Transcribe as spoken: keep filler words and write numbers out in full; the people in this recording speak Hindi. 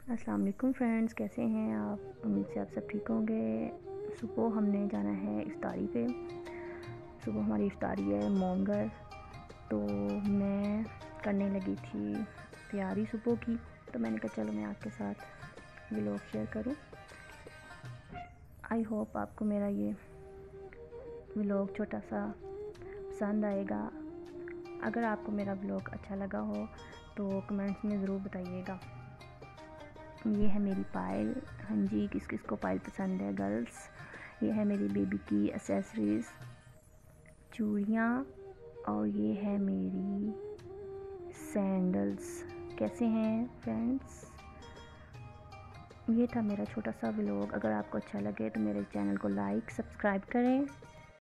अस्सलाम वालेकुम फ्रेंड्स, कैसे हैं आप? उम्मीद से आप सब ठीक होंगे। सुबह हमने जाना है इफ्तारी पे। सुबह हमारी इफ्तारी है मोंगर, तो मैं करने लगी थी तैयारी सुबह की। तो मैंने कहा चलो मैं आपके साथ व्लॉग शेयर करूं। आई होप आपको मेरा ये व्लॉग छोटा सा पसंद आएगा। अगर आपको मेरा व्लॉग अच्छा लगा हो तो कमेंट्स में ज़रूर बताइएगा। ये है मेरी पायल। हाँ जी, किस किस को पायल पसंद है गर्ल्स। ये है मेरी बेबी की एसेसरीज़, चूड़ियाँ, और ये है मेरी सैंडल्स। कैसे हैं फ्रेंड्स? ये था मेरा छोटा सा व्लॉग। अगर आपको अच्छा लगे तो मेरे चैनल को लाइक सब्सक्राइब करें।